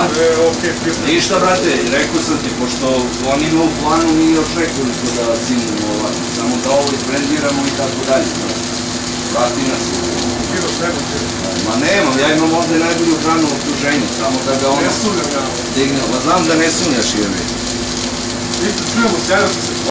Ništa, brate, rekao sam ti, pošto on ima u planu, mi još nekoliko da simujemo ovako, samo da ovo izbrendiramo i tako dalje. Vrati nas. Ma nemam, ja imam ovde najbolju hranu u okruženju, samo da ga ono digne. Ma znam da ne sunjaš, jebi.